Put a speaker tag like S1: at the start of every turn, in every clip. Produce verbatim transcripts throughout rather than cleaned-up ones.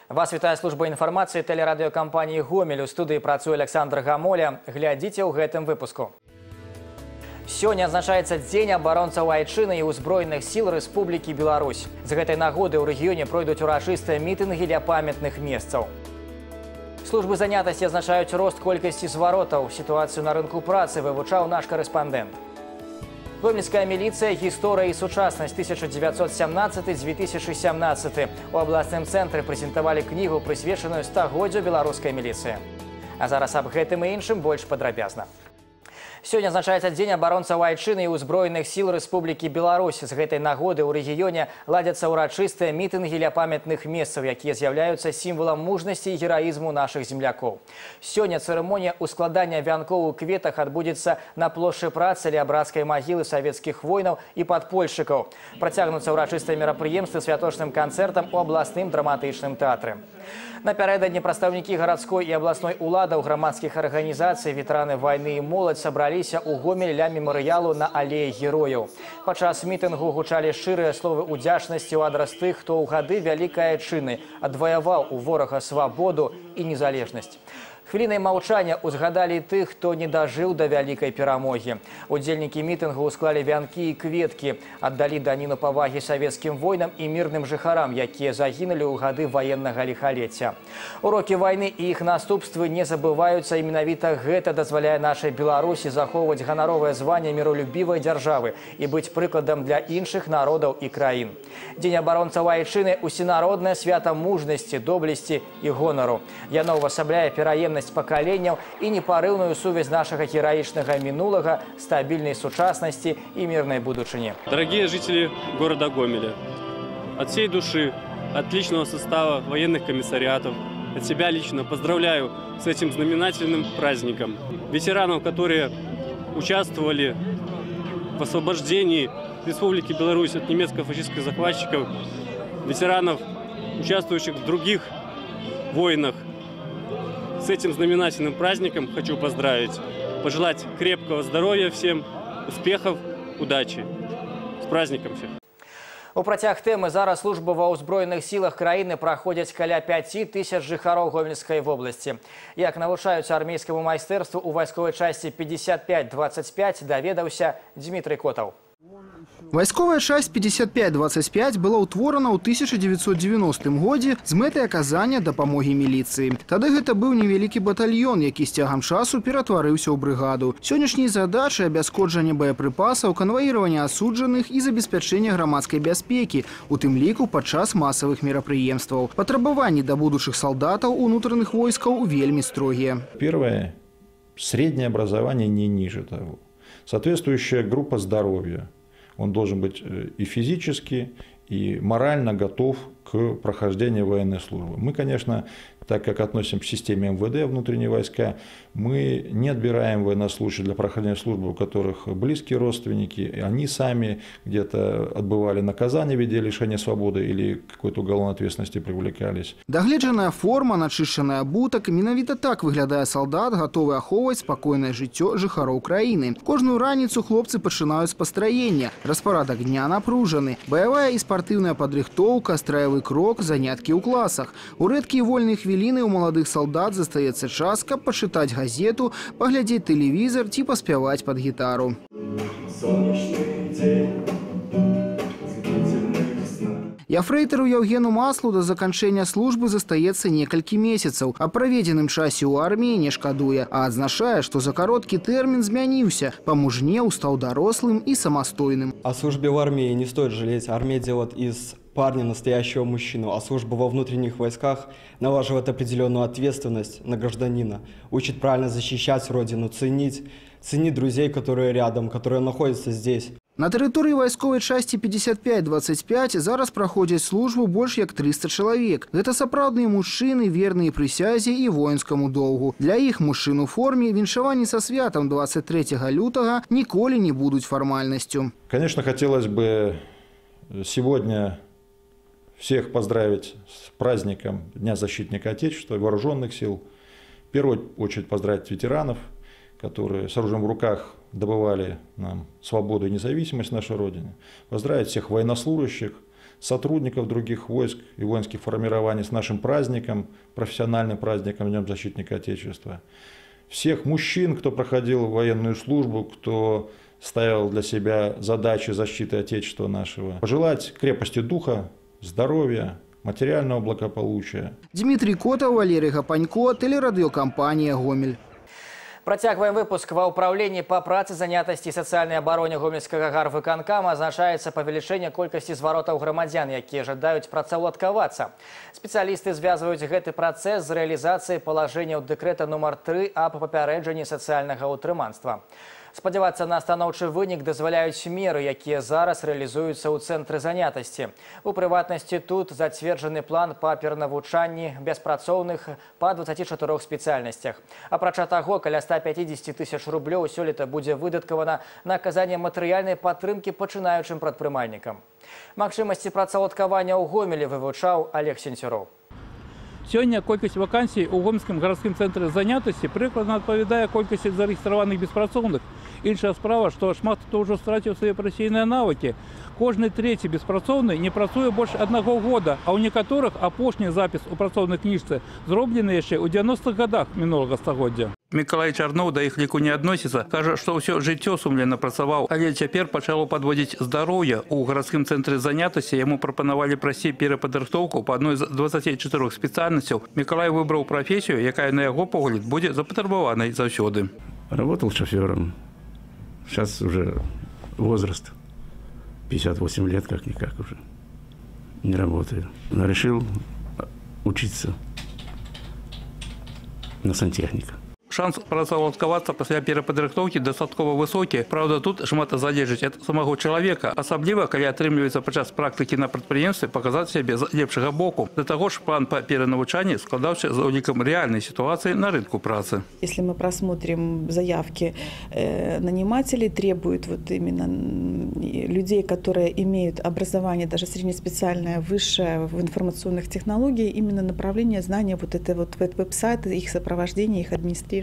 S1: Вас вітае служба інфармацыі тэлерадыёкампаніі «Гомель». У студыі працуе Александр Гамоля. Глядзіце ў гэтым выпуску. Сёння адзначаецца Дзень абаронцаў Айчыны і ўзброеных сіл Рэспублікі Беларусь. З гэтай нагоды ў рэгіёне пройдуць урачыстыя мітынгі для памятных месцаў. Службы занятасці азначаюць рост колькасці зваротаў. Сітуацыю на рынку працы вывучаў наш карэспандэнт. Гомельская милиция. История и сучасность тысяча девятьсот семнадцатый — две тысячи семнадцатый. У областном центре презентовали книгу, присвященную стагоддзю белорусской милиции. А зараз об гэтым и іншым больш падрабязна. Сегодня азначаецца Дзень абаронцаў Айчыны и ўзброеных сил Республики Беларусь. С гэтай нагоды ў рэгіёне ладзяцца урачыстыя мітынгі для памятных месцаў, якія з'яўляюцца сімвалам мужнасці і гераізму наших землякоў. Сегодня церемония ускладання вянкоў у кветах адбудзецца на плошчы працы ля брацкай магілы савецкіх воінаў і падпольшчыкаў. Працягнуцца урачыстыя мерапрыемствы святочным канцэртам у абласным драматычным тэатры. Напярэдадні прадстаўнікі гарадской і абласной уладаў, грамадскіх арганізацый, ветэраны вайны і моладзь сабраліся ў Гомель ля мемарыялу на алеі герояў. Падчас мітынгу гучалі шчырыя словы ўдзячнасці ў адрас тых, хто ў гады Вялікай Айчыны адваяваў у ворага свабоду і незалежнасць. Хвілінай маўчання узгадалі тых, хто не дажыў да вялікай перамогі. Удзельнікі мітынгу усклалі вянкі і кветкі, аддалі даніну павагі савецкім воінам і мірным жыхарам, якія загінулі ў гады ваеннага ліхалецця. Урокі вайны і іх наступствы не забываюцца, і менавіта гэта дазваляе нашай Беларусі захоўваць ганаровае званне міролюбівай дзяржавы і быць прыкладам для іншых народаў і краін. Дзень абаронцаў Айчыны – усенароднае свята мужнасці, доблесці і гонару. Яно ўвасабляе пераемнасць пакаленняў і непарыўную сувязь нашага гераічнага мінулага, стабільнай сучаснасці і мирной будучыні.
S2: Дорогие жители города Гомеля, от всей души, от личного состава военных комиссариатов, от себя лично поздравляю с этим знаменательным праздником. Ветеранов, которые участвовали в освобождении Республики Беларусь от немецко-фашистских захватчиков, ветеранов, участвующих в других войнах. С этим знаменательным праздником хочу поздравить, пожелать крепкого здоровья всем, успехов, удачи. С праздником всех!
S1: У працяг тэмы зараз служба ва ўзброеных сілах краіны праходзяць каля пяці тысяч жыхароў Гомельскай вобласці. Як навучаюцца армейскаму майстэрству у вайсковай часці пятьдесят пять двадцать пять, даведаўся Дмітрый Котаў.
S3: Вайсковая часть пятьдесят пять двадцать пять была утворена ў тысяча девятьсот девяностым годзе з мэтай аказання дапамогі міліцыі. Тады гэта быў невялікі батальён, які з цягам часу ператварыўся ў брыгаду. Сённяшняй задачай абяскоджанне боепрыпасаў, канваіраванне асуджаных і забеспячэнне грамадскай бяспекі, у тым ліку падчас масавых мерапрыемстваў. Патрабаванні да будучых салдатаў унутраных войскаў вельмі строгія.
S4: Первое – среднее образование не ниже того. Соответствующая группа здоровья. Он должен быть и физически, и морально готов к прохождению военной службы. Мы, конечно, так как относим к системе эм вэ дэ, внутренние войска, мы не отбираем военнослужащих для прохождения службы, у которых близкие родственники, и они сами где-то отбывали наказание в виде лишения свободы или какой-то уголовной ответственности привлекались.
S3: Дагледжаная форма, начышчаная абутак, менавіта так выглядае солдат, готовы ахоўваць спакойнае жыццё жыхароў краіны. Кожную раніцу хлопцы пачынаюць з пастраення. Распарадак дня напружаны. Баявая і спартыўная падрыхтоўка, страявы крок, заняткі ў класах. У рэдкія вольныя хвіліны у маладых салдат застаецца час, каб пачытаць газету, паглядзець тэлевізор ці паспяваць пад гітару. Яфрэйтару Яўгену Маслу да заканчэння службы застаецца некалькі месяцаў, а праведзеным часе ў арміі не шкадуе, а адзначае, што за кароткі тэрмін змяніўся, памужнеў, стаў дарослым і самастойным.
S5: О службе в армии не стоит жалеть. Армия делает из парня настоящего мужчину, а служба во внутренних войсках налаживает определенную ответственность на гражданина, учит правильно защищать родину, ценить, ценить друзей, которые рядом, которые находятся здесь.
S3: На тэрыторыі вайсковай часці пятьдесят пять двадцать пять зараз праходзяць службу больш як триста чалавек. Гэта сапраўдныя мужчыны, верныя прысязе і воінскаму доўгу. Для іх мужчын у форме віншаванні са святам двадцать третьего лютага ніколі не будуць фармальнасцю.
S4: Конечно, хотелось бы сегодня всех поздравить с праздником Дня защитника Отечества и вооруженных сил. В первую очередь поздравить ветеранов, которые с оружием в руках добывали нам свободу и независимость нашей Родины. Поздравить всех военнослужащих сотрудников других войск и воинских формирований с нашим праздником, профессиональным праздником Днем Защитника Отечества. Всех мужчин, кто проходил военную службу, кто ставил для себя задачи защиты Отечества нашего. Пожелать крепости духа, здоровья, материального благополучия.
S3: Дмитрий Котов, Валерий Гапанько, телерадиокомпания «Гомель».
S1: Працягваем выпуск. Ва ўправленні па працы, занятасці і сацыяльнай абароне гомельскага гарвыканкама азначаецца павелічэнне колькасці зваротаў грамадзян, якія жадаюць працаўладкавацца. Спецыялісты звязваюць гэты працэс з рэалізацыяй палажэнняў дэкрэта нумар тры аб папярэджанні сацыяльнага ўтрыманства. Спадзявацца на станоўчы вынік дазваляюць меры, якія зараз рэалізуюцца ў цэнтры занятасці. У прыватнасці тут зацверджаны план па перанавучанні беспрацоўных па дваццаці чатырох спецыяльнасцях. Апрача таго, каля ста пяцідзесяці тысяч рублёў сёлета будзе выдаткавана на аказанне матэрыяльнай падтрымкі пачынаючым прадпрымальнікам. Магчымасці працаўладкавання ў Гомелі вывучаў Олег Сенцюроў.
S6: Сёння колькасць вакансій у гомельскім гарадскім цэнтры занятасці прыкладна адпавядае колькасці зарэгістраваных беспрацоўных. Іншая справа, што шмат хто ўжо страціў свае прафесійныя навыкі. Кожны трэці беспрацоўны не працуе больш аднаго года, а ў некаторых апошні запіс у працоўнай кніжцы зроблены яшчэ ў дзевяностых гадах мінулага стагоддзя. Мікалай Чарноў да іх ліку не адносіцца. Кажа, што ўсё жыццё сумленна працаваў, але цяпер пачало падводзіць здароўе. У гарадскім цэнтры занятасці яму прапанавалі прасці перападрыхтоўку па адной з дваццаці чатырох спецыяльнасцяў. Мікалай выбраў прафесію, якая на яго погляд будзе запатрабаванай заўсёды.
S7: Работал шофером. Сейчас уже возраст. пятьдесят восемь лет как-никак уже. Не работаю. Но решил учиться на сантехника.
S6: Шанс працаўладкавацца пасля перападрыхтоўкі дастаткова высокі. Праўда, тут шмат залежыць ад самого чалавека, асабліва калі атрымліваецца падчас практыкі на прадпрыемстве паказаць сябе з лепшага боку. Да таго ж план па перанавучанні складаўся з улікам реальной ситуации на рынку працы.
S8: Если мы просмотрим заявки, э, наниматели требуют вот именно людей, которые имеют образование даже среднеспециальное, высшее в информационных технологиях, именно направление знания вот это вот веб-сайты, их сопровождение, их администрирование.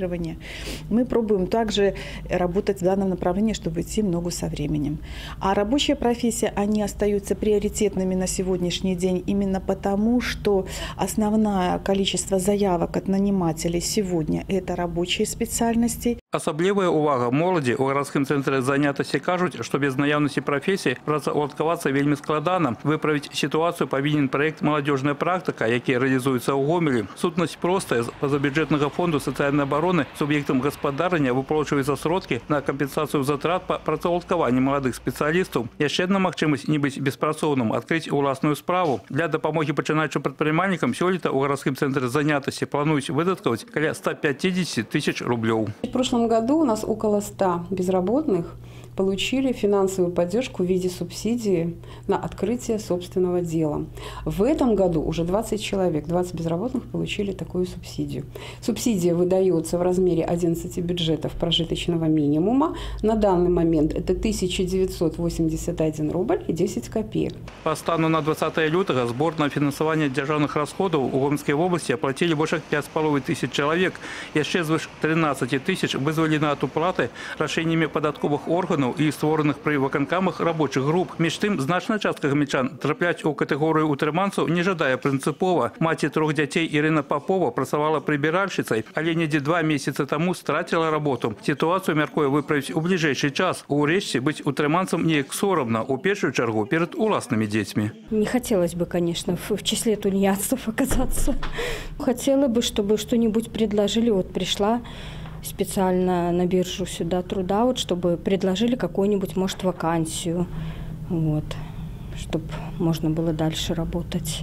S8: Мы пробуем также работать в данном направлении, чтобы идти в ногу со временем. А рабочие профессии, они остаются приоритетными на сегодняшний день именно потому, что основное количество заявок от нанимателей сегодня – это рабочие специальности.
S6: Асаблівая увага моладзі ў гарадскім цэнтры занятасці кажуць, што без наяўнасці прафесіі працаўладкавацца вельмі складана. Выправіць сітуацыю павінен праект «Маладзёжная практыка», які рэалізуецца ў Гомелі. Сутнасць простая. З пазабюджэтнага фонду сацыяльнай абароны суб'ектам гаспадарання выплачваюцца сродкі на кампенсацыю затрат па працаўладкаванні маладых спецыялістаў. Яшчэ адна магчымасць не быць беспрацоўным – адкрыць уласную справу. Для дапамогі пачынаючым прадпрымальнікам сёлета ў гарадскім цэнтры занятасці плануюць выдаткаваць каля ста пяцідзесяці тысяч рублёў.
S9: В прошлом году у нас около ста безработных получили финансовую поддержку в виде субсидии на открытие собственного дела. В этом году уже двадцать человек, двадцать безработных получили такую субсидию. Субсидия выдается в размере одиннадцати бюджетов прожиточного минимума. На данный момент это тысяча девятьсот восемьдесят один рубль и десять копеек.
S6: По стану на двадцатое лютого сбор на финансование державных расходов у Гомельской области оплатили больше пяти с половиной тысяч человек. Еще свыше тринадцати тысяч вызволено от уплаты решениями податковых органов і створених при ваканкамах робочих груп. Між тим, значна частка гомельчан траплять у категорію утриманців не жадає принципово. Маті трьох дітей Ірина Попова працювала прибиральщицею, але неділі два місяці тому стратила роботу. Ситуацію міркує виправити у ближайший час. У решті бути утриманцем неяк соромно, у першу чергу перед власними дітьми.
S10: Не хотелось бы, конечно, в числе тунеядцев оказаться. Хотела бы, чтобы что-нибудь предложили. Вот пришла специально на биржу сюда труда, вот, чтобы предложили какую-нибудь, может, вакансию, вот, чтобы можно было дальше работать.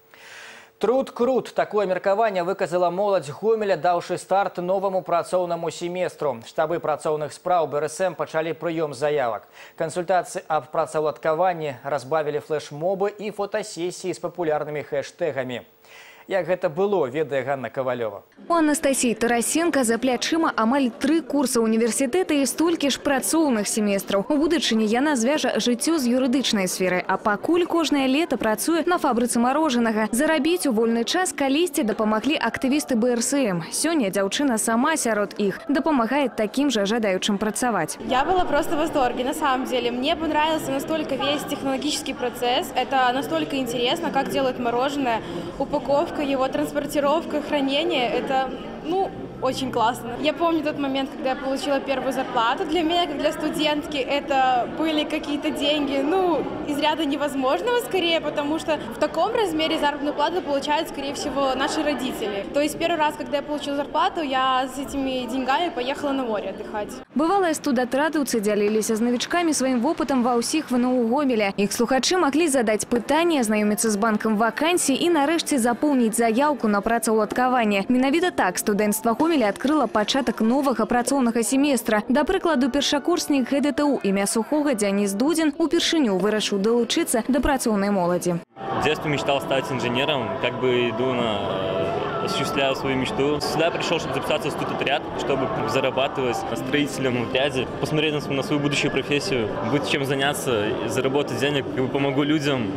S1: Труд крут. Такое меркаванне выказала моладзь Гомеля, даўшы старт новому працоўнаму семестру. Штабы працоўных спраў бэ эр эс эм пачалі прыём заявак. Кансультацыі аб працаўладкаванні разбавілі флэш-мобы і фотасесіі з папулярнымі хэштэгамі. Як гэта было, ведае Ганна Ковалёва.
S11: У Анастасіі Тарасенко за плячыма амаль тры курсы універсітэта і столькі ж працоўных семестраў. У будучыні яна звяжа жыццё з юрыдычнай сферай, а пакуль кожнае лета працуе на фабрыцы марожанага. Зарабіць у вольны час калісьці дапамаглі актывісты бэ эр эс эм. Сёння дзяўчына сама сярод іх дапамагае такім жа жадаючым працаваць.
S12: Я была просто в восторге, на самом деле. Мне понравился настолько весь технологический процесс. Это настолько интересно, как делают мороженое, упаковка, его транспортировка, хранение. Это, ну, очень классно. Я помню тот момент, когда я получила первую зарплату. Для меня, как для студентки, это были какие-то деньги, ну, из ряда невозможного скорее, потому что в таком размере заработную плату получают, скорее всего, наши родители. То есть первый раз, когда я получила зарплату, я с этими деньгами поехала на море отдыхать.
S11: Бывалыя студатрадаўцы дзяліліся з навічкамі сваім вопытам ва ўсіх вэ эн у Гомеля. Іх слухачы маглі задаць пытанні, азнаёміцца з банкам вакансій і нарэшце запоўніць заяўку на працаўладкаванне. Менавіта так студэнцтва Гомеля адкрыла пачатак новага працоўнага семестра. Да прыкладу, першакурснік гэ дэ тэ у імя Сухога Дзяніс Дудзін упершыню вырашыў далучыцца да працоўнай моладзі.
S13: В детстве мечтал стать инженером, как бы иду на... осуществляю свою мечту. Сюда пришел, чтобы записаться в студотряд, чтобы зарабатывать на строительном отряде, посмотреть на свою будущую профессию, будет чем заняться, заработать денег, как бы помогу людям,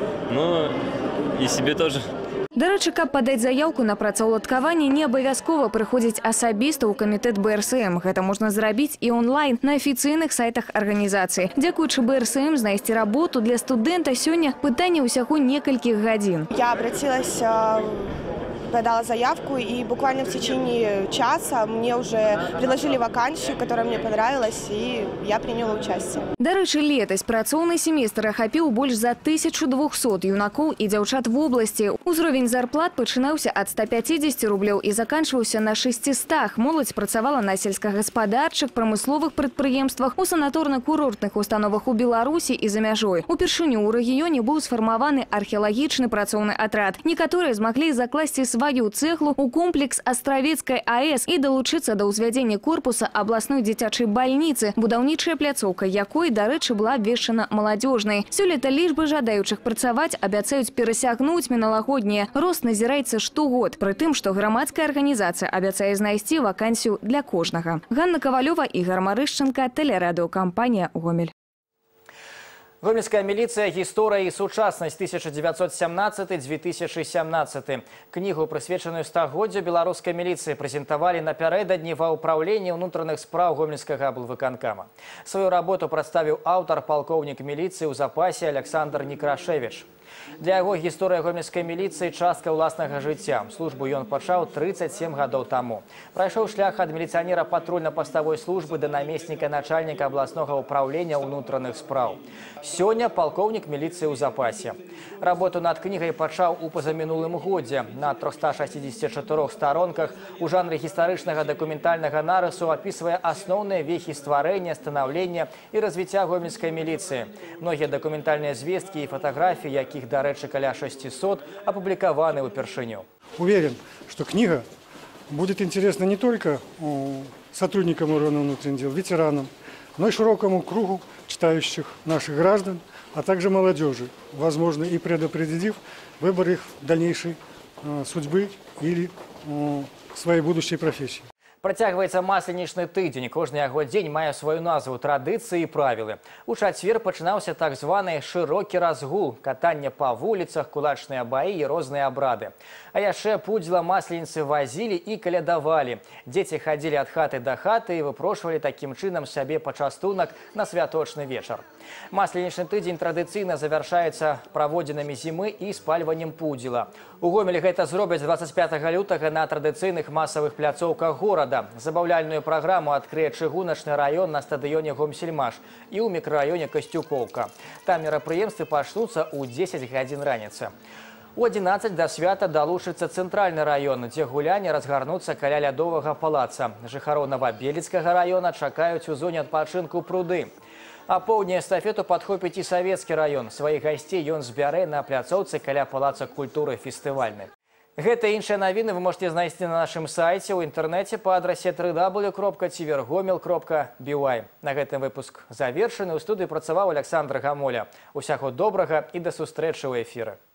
S13: но и себе тоже.
S11: Да рэчы, каб падаць заяўку на працаўладкаванне, не абавязкова прыходзіць асабіста ў камітэт бэ эр эс эм. Гэта можна зрабіць і онлайн на афіцыйных сайтах арганізацыі. Дзякуючы бэ эр эс эм знайсці работу для студэнта сёння пытанне ўсяго некалькіх гадзін.
S14: Я обратилась, подала заявку, и буквально в течение часа мне уже предложили вакансию, которая мне понравилась, и я приняла участие.
S11: Да рэчы, летась працоўны семестр ахапіў больш за тысячу двухсот юнакоў і дзяўчат в области. Узровень зарплат пачынаўся ад ста пяцідзесяці рублёў і заканчваўся на шасцістах. Моладзь працавала на сельскагаспадарчых, прамысловых прадпрыемствах, у санаторна-курортных установах у Беларусі і за мяжой. Упершыню ў рэгіёне быў сфармаваны археалагічны працоўны атрад. Некаторыя змаглі закласці сваю цэглу у комплекс Астравецкай а эс і далучыцца да ўзвядзення корпуса абласной дзіцячай бальніцы, будаўнічая пляцоўка якой, дарэчы, была абвешчана маладзёжнай. Сёлета лічбы жадаючых працаваць абяцаюць перасягнуць міналагоднія. Рост назіраецца штогод, пры тым, што грамадская арганізацыя абяцае знайсці вакансію для кожнага. Ганна Ковалёва, Ігор Марышченко, тэлерадыёкампанія «Гомель».
S1: Гомельская милиция. Гісторыя і сучаснасць тысяча девятьсот семнадцатый — две тысячи семнадцатый. Книгу, прысвечаную стагоддзю беларускай милиции, прэзентавалі напярэдадні ва ўпраўленні ўнутраных спраў гомельскага аблвыканкама. Свою работу прадставіў аўтар, палкоўнік милиции ў запасе Александр Некрашевич. Для яго гісторыя гомельскай міліцыі частка ўласнага жыцця. Службу ён пачаў тридцать семь гадоў таму. Прайшоў шлях ад міліцыянера патрульна-паставой службы да намесніка начальніка абласнога ўпраўлення ўнутраных спраў. Сёння палкоўнік міліцыі ў запасе. Работу над кнігай пачаў у пазамінулым годзе. На трохста шасцідзесяці чатырох старонках у жанры гістарычнага дакументальнага нарысу апісвае асноўныя вехі стварэння, станаўлення і развіцця гомельскай міліцыі. Многія дакументальныя звесткі і фатаграфіі, якіх, дарэчы, каля шестисот, опубликованы упершыню.
S15: Уверен, что книга будет интересна не только сотрудникам органов внутренних дел, ветеранам, но и широкому кругу читающих наших граждан, а также молодежи, возможно, и предопределив выбор их дальнейшей судьбы или своей будущей профессии.
S1: Працягваецца масленічны тыдзень. Кожны яго дзень мае сваю назву, традыцыі і правілы. У чацвер пачынаўся так званы шырокі разгул, катанне па вуліцах, кулачныя баі і розныя абрады. А яшчэ пудзіла масленицы вазілі і калядавалі. Дзеці хадзілі ад хаты да хаты і выпрошвалі такім чынам сябе пачастунак на святочны вечар. Масленічны тыдзень традыцыйна завяршаецца праводзінамі зімы і спальваннем пудзіла. У Гомелі гэта зробяць двадцать пятага лютага на традыцыйных масавых пляцоўках горада. Забаўляльную праграму адкрые чыгуначны раён на стадыёне Гомсельмаш і ў мікрараёне Касцюкоўка. Там мерапрыемствы пачнуцца ў дзесяць гадзін раніцы. У адзінаццаць да свята далучыцца цэнтральны раён, дзе гуляне разгарнуцца каля лядовага палаца. Жыхароў Новабелецкага раёна чакаюць у зоне адпачынку пруды. А поўдня эстафету падхопіць і савецкі раён. Сваіх гасцей ён збярэ на пляцоўцы каля палаца культуры фестывальны. Гэта і іншыя навіны вы можете знайсці на нашым сайце ў інтэрнэце па адрасе тры дабл ю кропка цівергомел кропка бі вай. На гэтым выпуск завершаны. У студыі працаваў Александр Гамоля. Усяго добрага і да сустрэчы ў эфіры.